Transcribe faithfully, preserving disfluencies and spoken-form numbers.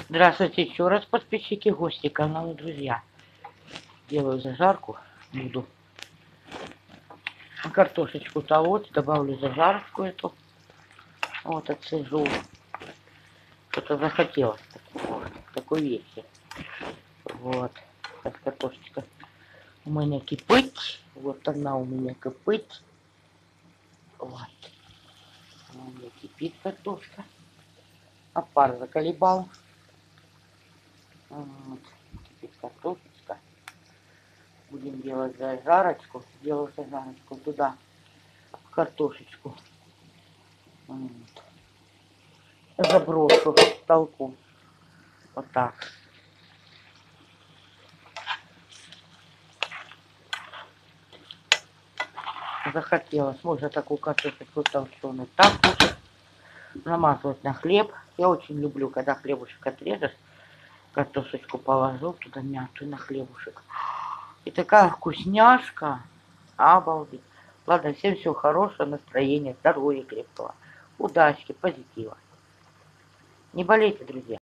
Здравствуйте еще раз, подписчики, гости канала, друзья. Делаю зажарку, буду картошечку толоть, добавлю зажарку эту. Вот, отцежу. Что-то захотелось такого, такой вещи. Вот, сейчас картошечка у меня кипить. Вот она у меня кипить. Вот, она у меня кипит картошка. А пар заколебал. Вот, кипит картошечка. Будем делать зажарочку. Делаю зажарочку туда, картошечку. Вот. Заброшу в толку. Вот так. Захотелось. Можно такую картошечку толченую так кушать. Намазывать на хлеб. Я очень люблю, когда хлебушек отрежешь. Картошечку положил туда мятую на хлебушек. И такая вкусняшка. Обалдеть. Ладно, всем всего хорошего, настроения, здоровья крепкого. Удачи, позитива. Не болейте, друзья.